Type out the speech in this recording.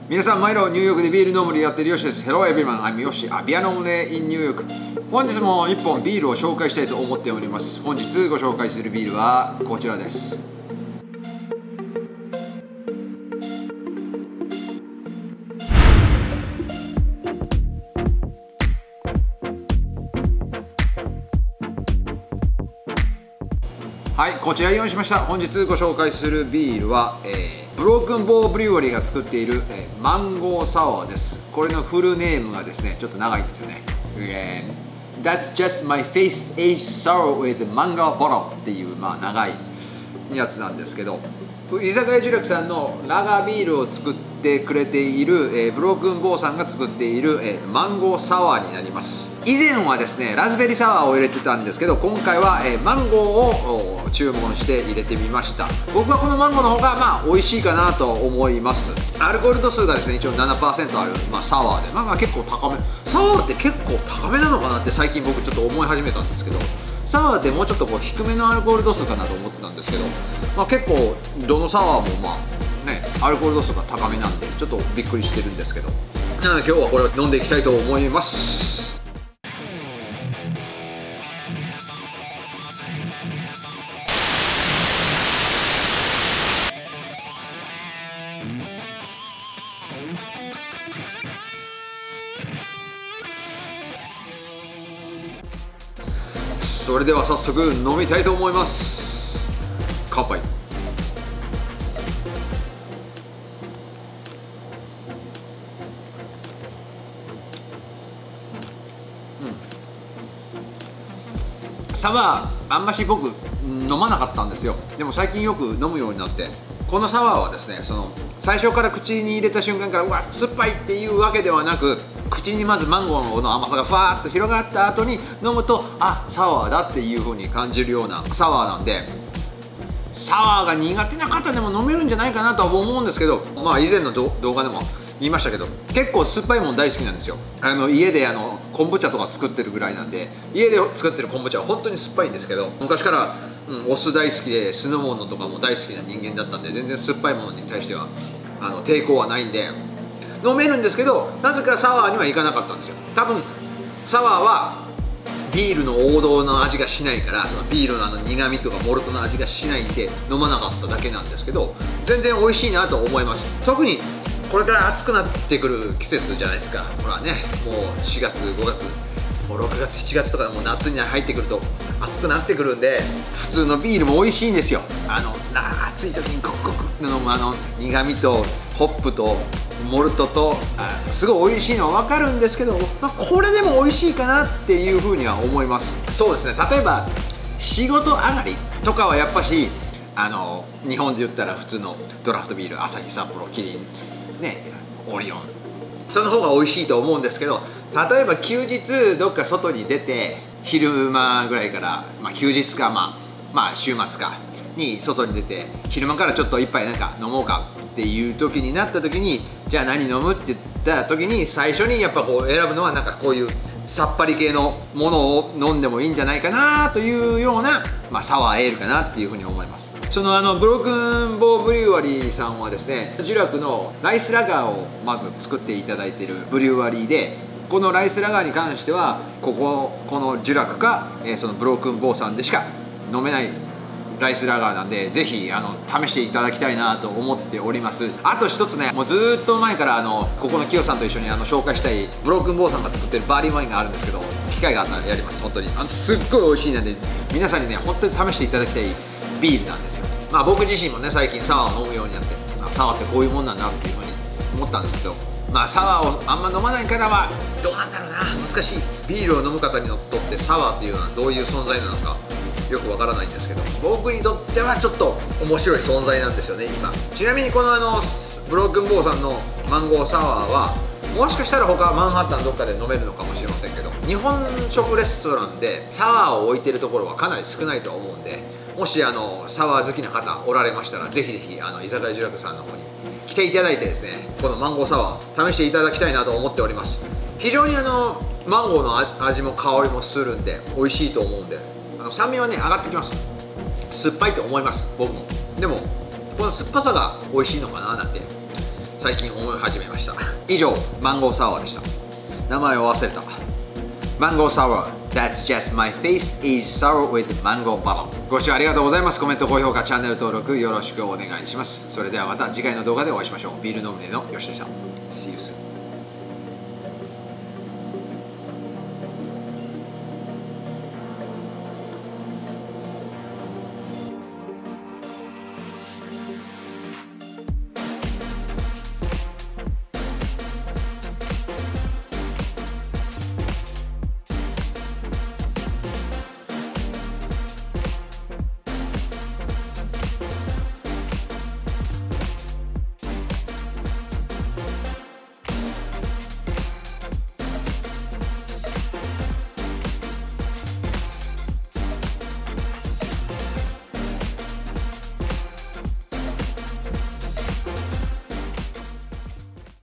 皆さん、毎度ニューヨークでビール飲むりやってるヨシです。Hello everyone, I'm Yoshi, a beer nommelier in New York。本日も1本ビールを紹介したいと思っております。本日ご紹介するビールはこちらです。はい、こちら用意しました。本日ご紹介するビールは、ブロークンボーブリュワリーが作っている、マンゴーサワーです。これのフルネームがですね、ちょっと長いんですよね。That's just my face aged sour with mango bottle っていう、長いやつなんですけど、居酒屋ジュラクさんのラガービールを作ってくれている、ブロークンボーさんが作っている、マンゴーサワーになります。以前はですね、ラズベリーサワーを入れてたんですけど、今回は、マンゴーを注文して入れてみました。僕はこのマンゴーの方が美味しいかなと思います。アルコール度数がですね、一応 7% ある、サワーで、結構高め。サワーって結構高めなのかなって最近僕ちょっと思い始めたんですけど、サワーってもうちょっと低めのアルコール度数かなと思ってたんですけど、結構どのサワーもアルコール度数が高めなんでちょっとびっくりしてるんですけど、今日はこれを飲んでいきたいと思います。それでは早速飲みたいと思います。乾杯。サワーあんまし僕飲まなかったんですよ。でも最近よく飲むようになって、このサワーはですね、最初から口に入れた瞬間からうわ酸っぱいっていうわけではなく、口にまずマンゴーの甘さがふわーっと広がった後に飲むと、サワーだっていう風に感じるようなサワーなんで、サワーが苦手な方でも飲めるんじゃないかなとは思うんですけど、以前の動画でも言いましたけど、結構酸っぱいもの大好きなんですよ。家で昆布茶とか作ってるぐらいなんで、家で作ってる昆布茶は本当に酸っぱいんですけど、昔から、お酢大好きで酢の物とかも大好きな人間だったんで、全然酸っぱいものに対しては抵抗はないんで飲めるんですけど、なぜかサワーにはいかなかったんですよ。多分サワーはビールの王道の味がしないから、そのビールの苦味とかモルトの味がしないんで飲まなかっただけなんですけど、全然美味しいなと思います。特にこれから暑くなってくる季節じゃないですか。ほらね、もう4月5月もう6月7月とかもう夏に入ってくると暑くなってくるんで、普通のビールも美味しいんですよ。暑い時にコクコクって飲む苦味とホップとモルトとすごい美味しいのは分かるんですけど、これでも美味しいかなっていうふうには思います。そうですね、例えば仕事上がりとかはやっぱし日本で言ったら普通のドラフトビール、アサヒ、札幌、キリンね、オリオン、その方が美味しいと思うんですけど、例えば休日どっか外に出て昼間ぐらいから、休日か週末かに外に出て昼間からちょっと一杯なんか飲もうかっていう時になった時に、じゃあ何飲むって言った時に最初にやっぱこう選ぶのはなんかこういうさっぱり系のものを飲んでもいいんじゃないかなというような、サワーエールかなっていうふうに思います。ブロークンボーブリュワリーさんはですね、ジュラクのライスラガーをまず作っていただいているブリュワリーで、このライスラガーに関してはこのジュラクか、そのブロークンボーさんでしか飲めないライスラガーなんで、ぜひ試していただきたいなと思っております。あと一つね、もうずっと前からここのキヨさんと一緒に紹介したいブロークンボーさんが作ってるバーリーワインがあるんですけど、機会があったらやります。本当にすっごい美味しいので、皆さんにね本当に試していただきたいビールなんですよ。僕自身もね最近サワーを飲むようになって、サワーってこういうもんなんだっていうふうに思ったんですけど、サワーをあんま飲まない方はどうなんだろうな、難しい。ビールを飲む方にとってサワーっていうのはどういう存在なのかよくわからないんですけど、僕にとってはちょっと面白い存在なんですよね今。ちなみにこのブロークンボーさんのマンゴーサワーはもしかしたら他マンハッタンどっかで飲めるのかもしれませんけど、日本食レストランでサワーを置いてるところはかなり少ないと思うんで、もしサワー好きな方おられましたら、ぜひぜひ居酒屋ジュラクさんの方に来ていただいてですね、このマンゴーサワー試していただきたいなと思っております。非常にマンゴーの味も香りもするんで美味しいと思うんで、酸味はね上がってきます。酸っぱいと思います僕も。でもこの酸っぱさが美味しいのかななんて最近思い始めました。以上、マンゴーサワーでした。名前を忘れた。マンゴーサワー That's just my face aged sour with mango bottle。 ご視聴ありがとうございます。コメント、高評価、チャンネル登録よろしくお願いします。それではまた次回の動画でお会いしましょう。ビール飲むねのよしでした。See you soon。